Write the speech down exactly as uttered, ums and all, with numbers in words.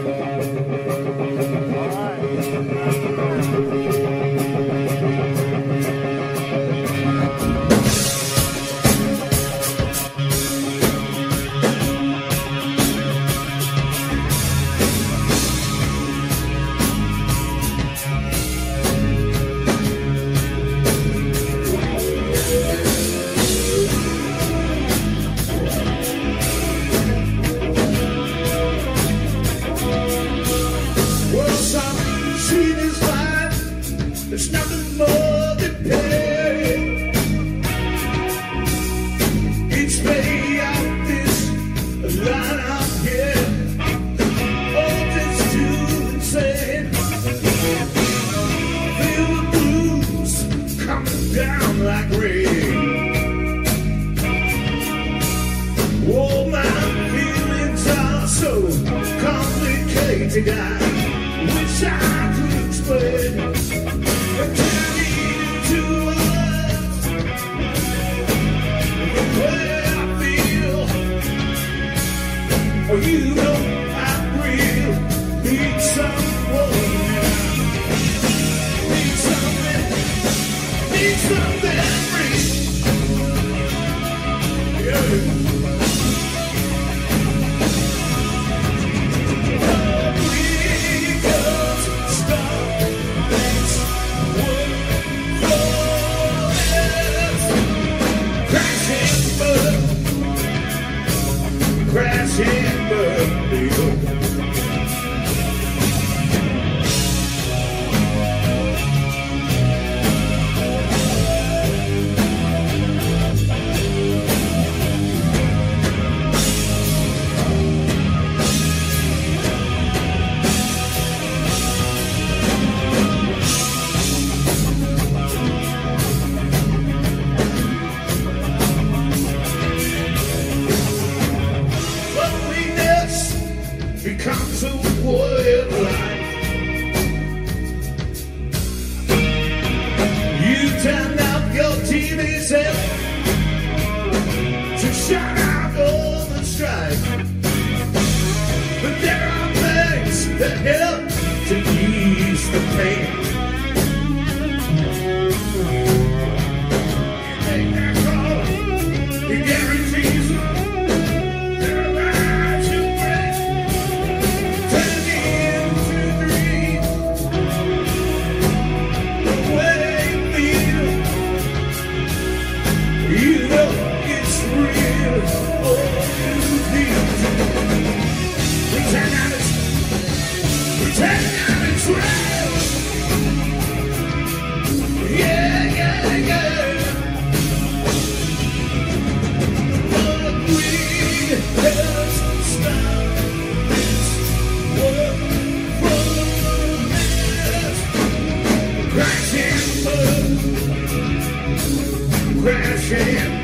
There's nothing more than pay. Each day out this line up here, all this too insane. Feel the blues coming down like rain. Oh, my feelings are so complicated. I wish I could explain. But turn it into words, the way I feel. Oh, you know I'm real. Need someone now. Need something. Need something real. Yeah. Crashing birthday. Becomes a way of life. You turn up your T V set to shut out all the strife. But there are things that help to ease the pain. You make that call, it guarantees you know it's real. Oh, you need to pretend that it's, pretend that it's real. Yeah, yeah, yeah. But we have stopped this world from this crashing, crashing.